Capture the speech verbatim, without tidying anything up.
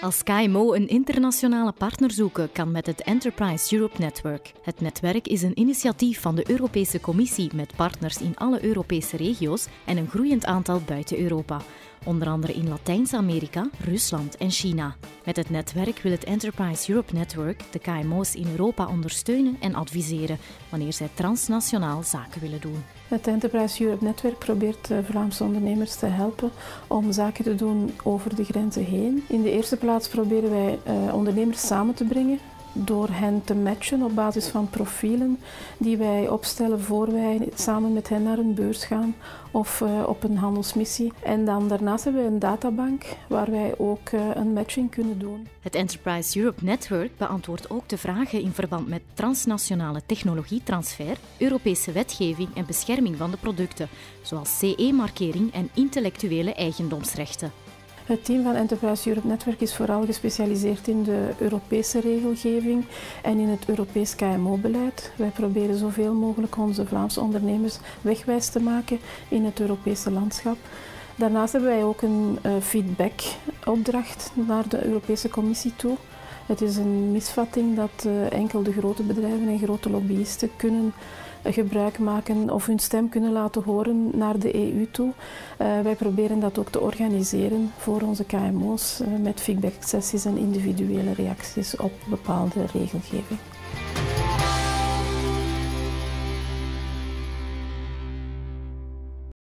Als K M O een internationale partner zoeken kan met het Enterprise Europe Network. Het netwerk is een initiatief van de Europese Commissie met partners in alle Europese regio's en een groeiend aantal buiten Europa. Onder andere in Latijns-Amerika, Rusland en China. Met het netwerk wil het Enterprise Europe Network de K M O's in Europa ondersteunen en adviseren wanneer zij transnationaal zaken willen doen. Het Enterprise Europe Netwerk probeert Vlaamse ondernemers te helpen om zaken te doen over de grenzen heen. In de eerste plaats proberen wij uh, ondernemers samen te brengen door hen te matchen op basis van profielen die wij opstellen voor wij samen met hen naar een beurs gaan of uh, op een handelsmissie. En dan daarnaast hebben we een databank waar wij ook uh, een matching kunnen doen. Het Enterprise Europe Network beantwoordt ook de vragen in verband met transnationale technologietransfer, Europese wetgeving en bescherming van de producten, zoals C E-markering en intellectuele eigendomsrechten. Het team van Enterprise Europe Network is vooral gespecialiseerd in de Europese regelgeving en in het Europees K M O-beleid. Wij proberen zoveel mogelijk onze Vlaamse ondernemers wegwijs te maken in het Europese landschap. Daarnaast hebben wij ook een uh, feedback-opdracht naar de Europese Commissie toe. Het is een misvatting dat uh, enkel de grote bedrijven en grote lobbyisten kunnen gebruik maken of hun stem kunnen laten horen naar de E U toe. Uh, wij proberen dat ook te organiseren voor onze K M O's uh, met feedbacksessies en individuele reacties op bepaalde regelgeving.